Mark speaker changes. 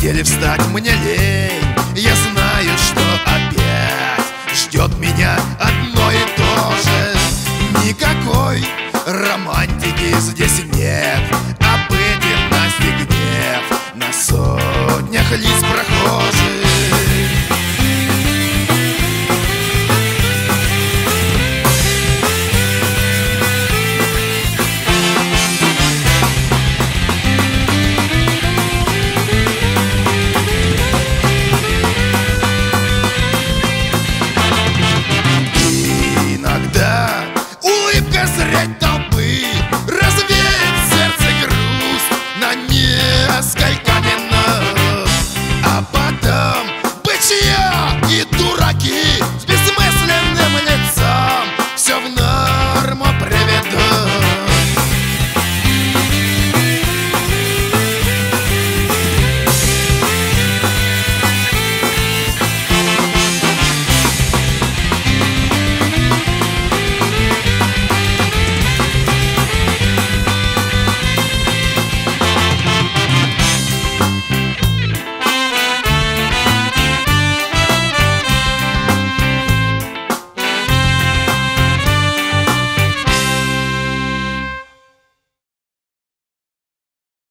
Speaker 1: постели встать мне лень. Я знаю, что опять ждет меня одно и то же. Никакой романтики здесь нет, обыденность и гнев на сотнях лиц проходит.